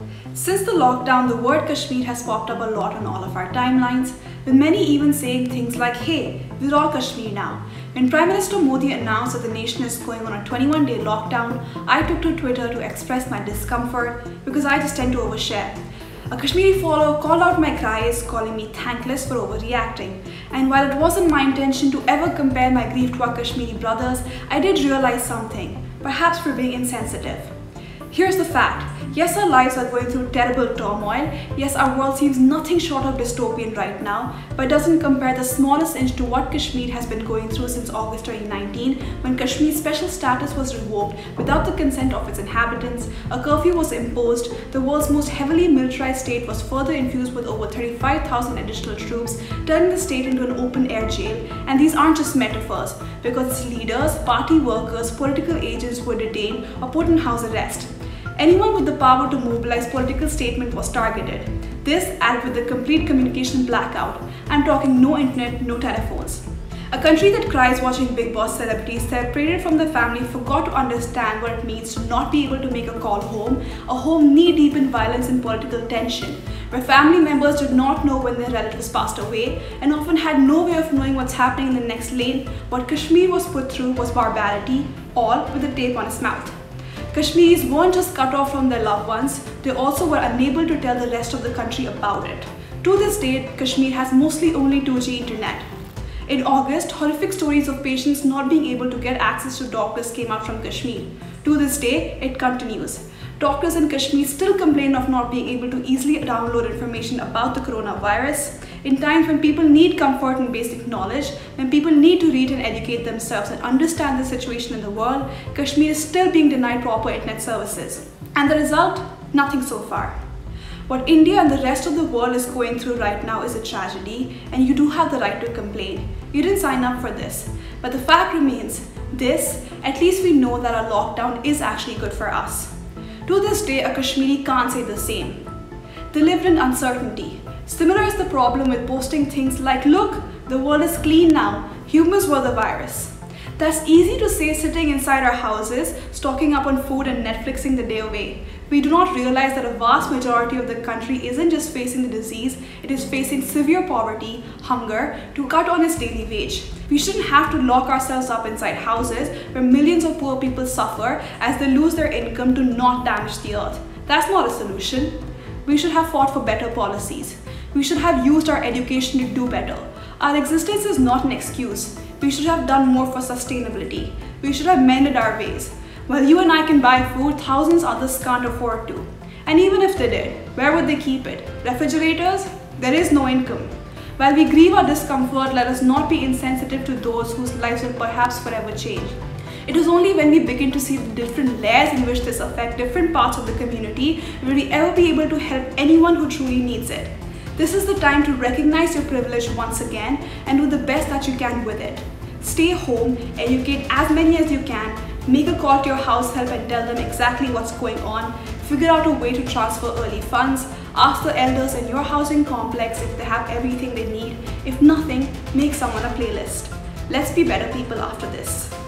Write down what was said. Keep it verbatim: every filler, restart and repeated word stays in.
Since the lockdown, the word Kashmir has popped up a lot on all of our timelines, with many even saying things like, hey, we're all Kashmir now. When Prime Minister Modi announced that the nation is going on a twenty-one day lockdown, I took to Twitter to express my discomfort because I just tend to overshare. A Kashmiri follower called out my cries, calling me thankless for overreacting. And while it wasn't my intention to ever compare my grief to our Kashmiri brothers, I did realize something, perhaps we're being insensitive. Here's the fact. Yes, our lives are going through terrible turmoil. Yes, our world seems nothing short of dystopian right now, but doesn't compare the smallest inch to what Kashmir has been going through since August twenty nineteen, when Kashmir's special status was revoked without the consent of its inhabitants, a curfew was imposed, the world's most heavily militarized state was further infused with over thirty-five thousand additional troops, turning the state into an open-air jail. And these aren't just metaphors, because its leaders, party workers, political agents were detained or put in house arrest. Anyone with the power to mobilize political statement was targeted. This added with the complete communication blackout. I'm talking no internet, no telephones. A country that cries watching Big Boss celebrities separated from their family forgot to understand what it means to not be able to make a call home, a home knee-deep in violence and political tension, where family members did not know when their relatives passed away and often had no way of knowing what's happening in the next lane. What Kashmir was put through was barbarity, all with a tape on its mouth. Kashmiris weren't just cut off from their loved ones, they also were unable to tell the rest of the country about it. To this date, Kashmir has mostly only two G internet. In August, horrific stories of patients not being able to get access to doctors came out from Kashmir. To this day, it continues. Doctors in Kashmir still complain of not being able to easily download information about the coronavirus. In times when people need comfort and basic knowledge, when people need to read and educate themselves and understand the situation in the world, Kashmir is still being denied proper internet services. And the result? Nothing so far. What India and the rest of the world is going through right now is a tragedy, and you do have the right to complain. You didn't sign up for this. But the fact remains, this, at least we know that our lockdown is actually good for us. To this day, a Kashmiri can't say the same. They lived in uncertainty. Similar is the problem with posting things like, look, the world is clean now, humans were the virus. That's easy to say sitting inside our houses, stocking up on food and Netflixing the day away. We do not realize that a vast majority of the country isn't just facing the disease, it is facing severe poverty, hunger, to cut on its daily wage. We shouldn't have to lock ourselves up inside houses where millions of poor people suffer as they lose their income to not damage the earth. That's not a solution. We should have fought for better policies. We should have used our education to do better. Our existence is not an excuse. We should have done more for sustainability. We should have mended our ways. While you and I can buy food, thousands others can't afford to. And even if they did, where would they keep it? Refrigerators? There is no income. While we grieve our discomfort, let us not be insensitive to those whose lives will perhaps forever change. It is only when we begin to see the different layers in which this affects different parts of the community will we ever be able to help anyone who truly needs it. This is the time to recognize your privilege once again and do the best that you can with it. Stay home, educate as many as you can, make a call to your house help and tell them exactly what's going on, figure out a way to transfer early funds, ask the elders in your housing complex if they have everything they need. If nothing, make someone a playlist. Let's be better people after this.